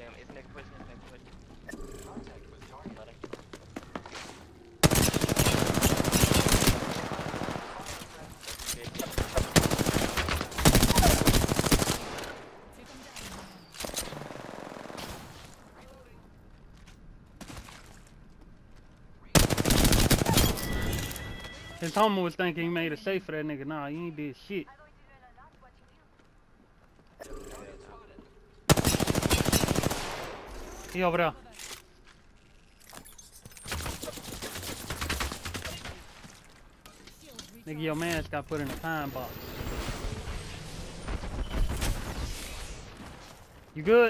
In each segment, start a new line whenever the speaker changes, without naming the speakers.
It's nigga pushing, it's nigga pushing. Contact with target. Buddy.
His homie was thinking he made a safe for that nigga. Nah, you ain't did shit. He over there. Nigga, your man's got put in a pine box. You good?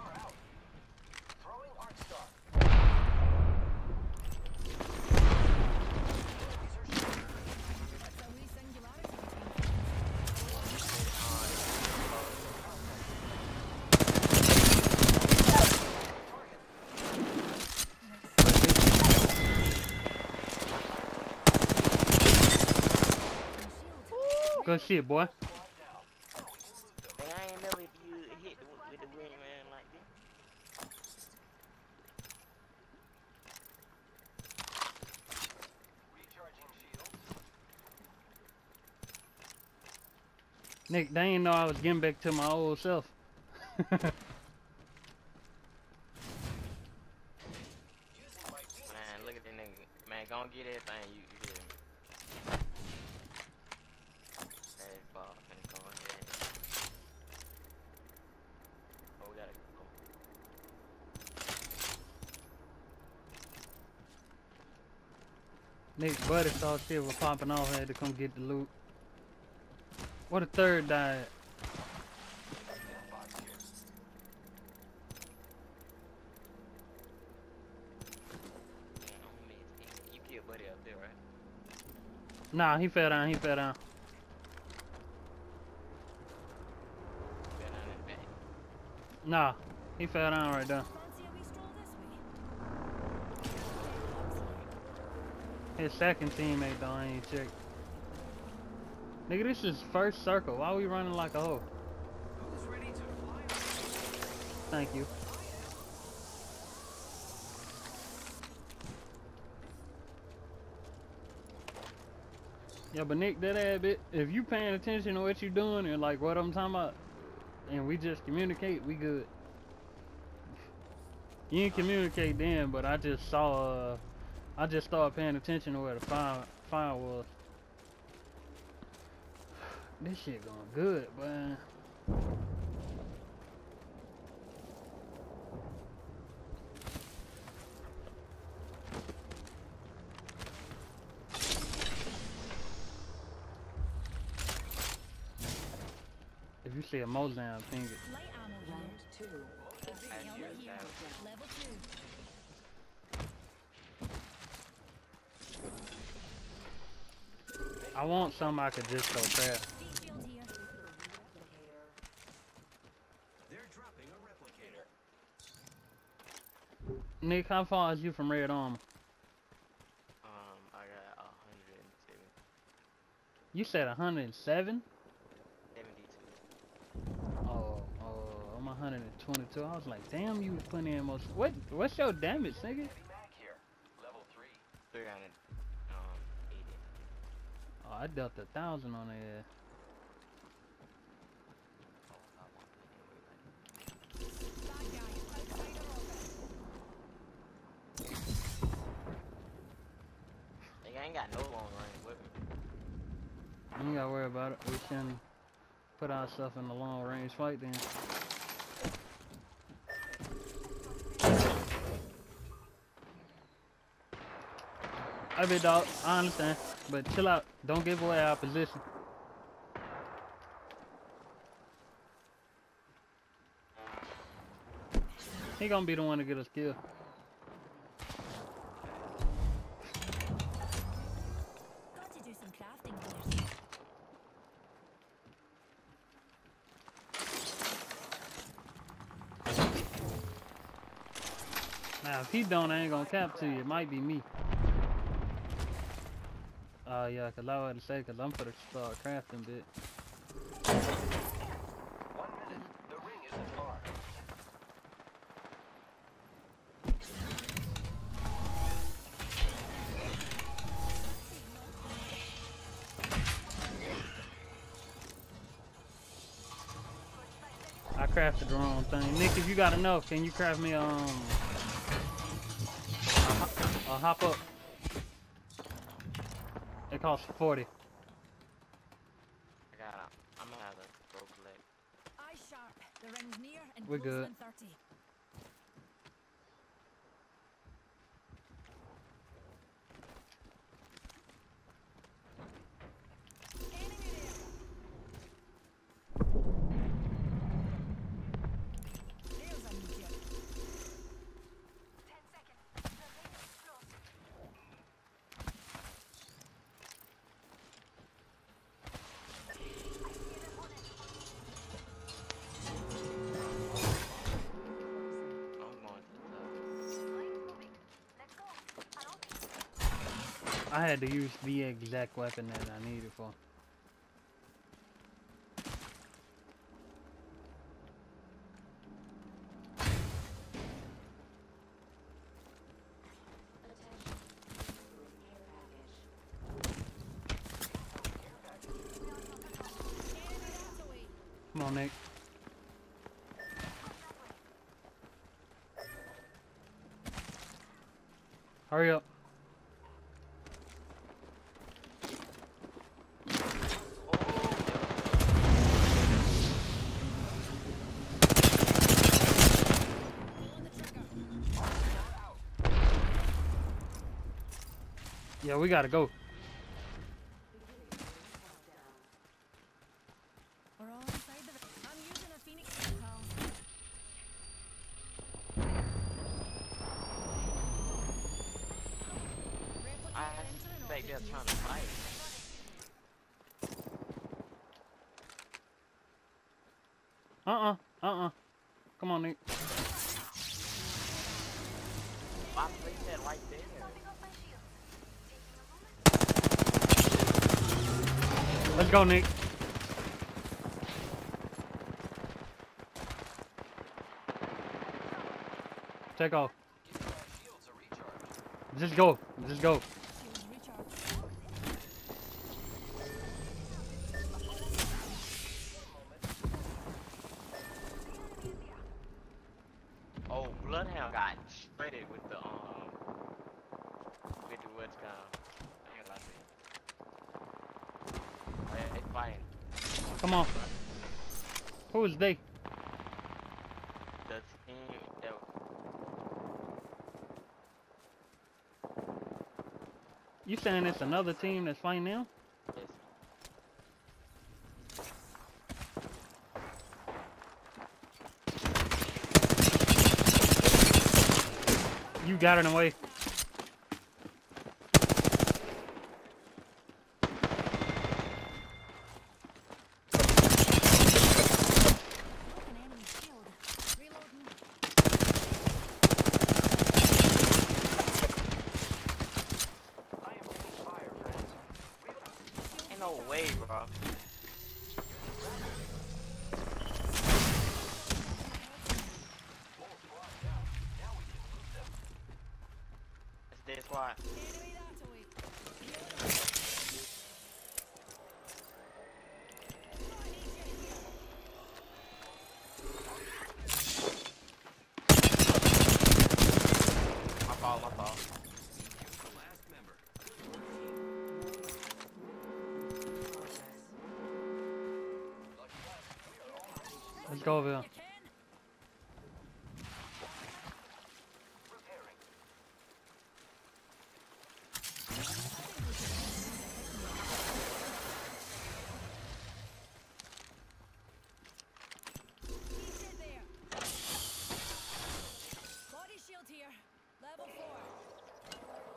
Good shit, boy.
Man, I ain't never hit with the wingman like this.
Nick, they ain't know I was getting back to my old self.
Man, look at that nigga. Man, gon' get everything you hear me. Hey, Bob, finna go ahead. Oh, we gotta go.
Nick, buddy saw shit was popping off, had to come get the loot. What a third died.
You killed Buddy up there, right?
Nah, he fell down, he fell down.
Fell down in the back.
Nah, he fell down right there. His second teammate though, I ain't checked. Nigga, this is first circle. Why we running like a hoe? Thank you. Yeah, but Nick, that ad bit, if you paying attention to what you doing and like what I'm talking about, and we just communicate, we good. You didn't communicate then, but I just saw, I just started paying attention to where the fire was. This shit going good, man. If you see a Mozan, ping it.
Round 2.
Level 2.
I want something I could just go fast.
They're dropping a replicator.
Nick, how far is you from Red Armor?
I got 107.
You said 107?
72.
I'm 122. I was like, damn, you was putting in most. What's your damage, nigga?
Level 3. 380.
Oh, I dealt 1,000 on there.
Nigga, I ain't got no long range weapon.
You ain't gotta worry about it. We can put ourselves in a long range fight then. Hey, big dog, I understand, but chill out. Don't give away our position. He gonna be the one to get us killed.
Got to do some crafting first.
Now, if he don't, I ain't gonna cap to you. It might be me. Yeah, cause I was to say, cause I'm for the start crafting bit.
1 minute. The ring isn't far.
crafted the wrong thing. Nick, if you got enough, can you craft me a hop up? It costs 40.
I'm gonna have to go collect.
Eye sharp. The ring's near and
We're
closing
good.
in 30. Enemy there. There's a meteor. 10 seconds. The ring is close.
I'm going to the
I had to use the exact weapon that I needed for.
Enemy that away.
Come on, Nick. Hurry up.
Pulling the trigger.
Yeah, we gotta go.
We're all inside the ring. I'm using a Phoenix pal.
I think they're trying to fight.
Come on, Nick.
I placed that right there.
Let's go, Nick. Take off.
Shields are recharged.
Just go. Just go.
Shields recharged.
Oh, Bloodhound got shredded with the what's called. I ain't gonna lie to you. They fighting.
Come on. Who is they?
The team that
You saying it's another team that's fighting now?
is
You got it away.
Broken enemy shield. Reloading.
I am taking fire, friends.
ain't no way, bro.
Full squad down. Now we can move them.
It's their squad.
Enemy that away.
My fault.
The last member.
Let's go, Bill.
You can.
Repairing.
Eat it there. Body shield here. Level 4.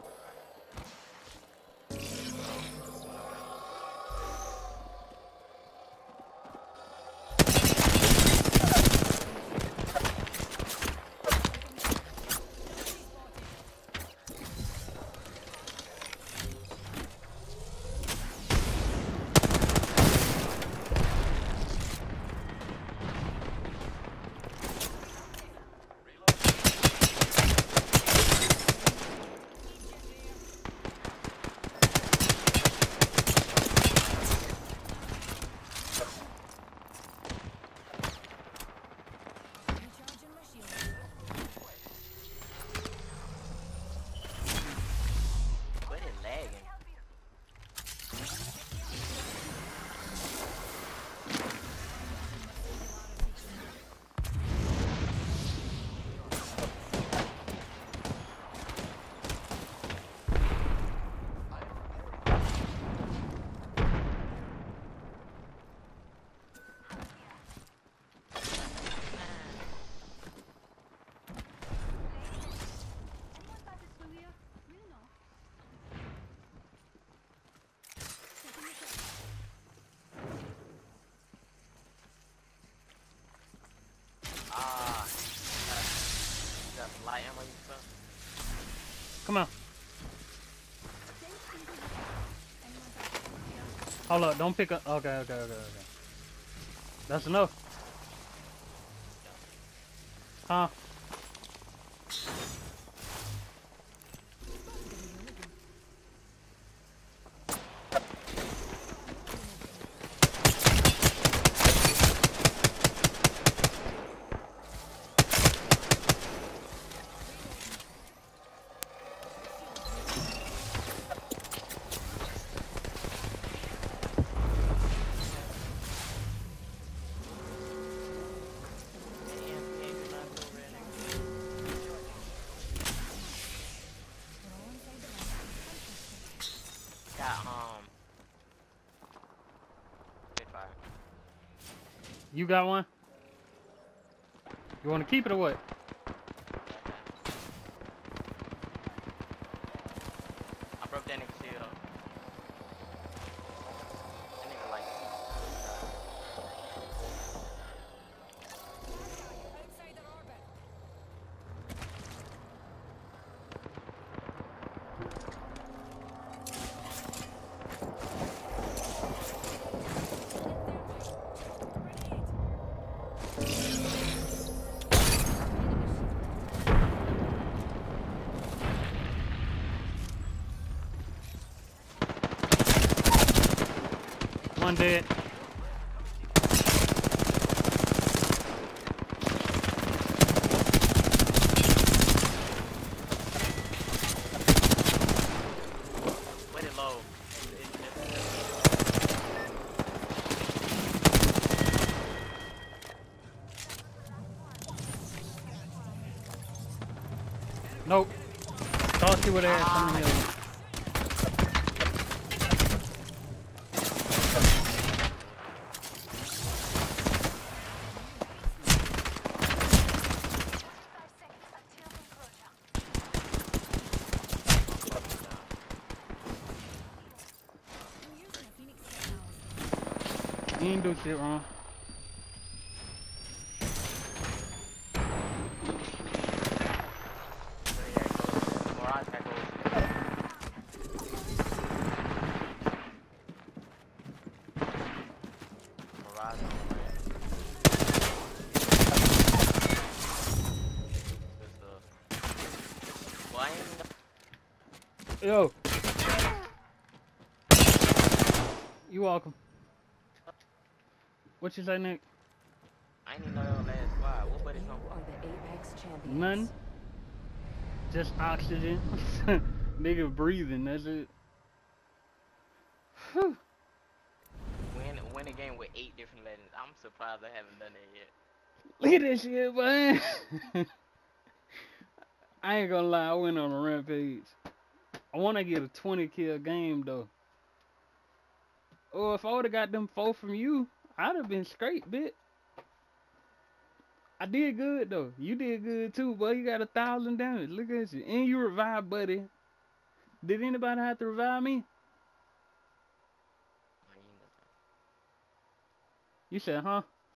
light ammo you stuff?
Come on. Hold up, don't pick up. Okay. That's enough. Huh? You got one? You want to keep it or what?
I broke that nigga shield. That nigga like
Outside their orbit.
One dead.
Put it low.
Nope. Thought you would ask something else.
I'm using a phoenix kit now.
You ain't do shit wrong.
Mirage got gold. Mirage on the way. Good stuff. Well, I ain't
Yo. You welcome. What you say, Nick?
I ain't even know your last squad. What buddy's on?
Are the Apex champions.
None. Just oxygen. Nigga breathing, that's it. Whew.
Win a game with 8 different legends. I'm surprised I haven't done that yet.
Look at this shit, man. I ain't gonna lie, I went on a rampage. I wanna get a 20 kill game though. Oh, if I would've got them 4 from you, I'd have been straight, bitch. I did good though. You did good too, boy. You got 1,000 damage. Look at you. And you revived, buddy. Did anybody have to revive me?
I ain't-
You said, huh?